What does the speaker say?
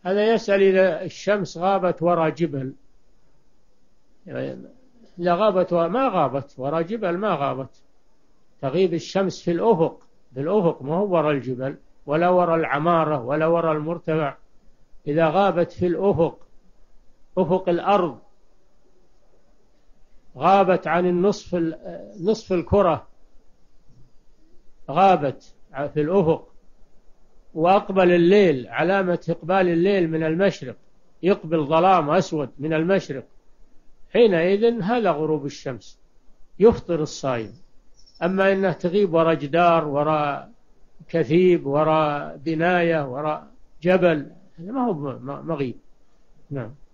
هذا يسأل إذا الشمس غابت وراء جبل، إذا غابت ما غابت وراء جبل، ما غابت، تغيب الشمس في الأفق، بالأفق ما هو وراء الجبل ولا وراء العمارة ولا وراء المرتفع. إذا غابت في الأفق، أفق الأرض، غابت عن نصف الكرة، غابت في الأفق، وأقبل الليل، علامة إقبال الليل من المشرق، يقبل ظلام أسود من المشرق، حينئذ هذا غروب الشمس، يفطر الصائم. أما إنه تغيب وراء جدار، وراء كثيب، وراء بناية، وراء جبل، هذا ما هو مغيب. نعم.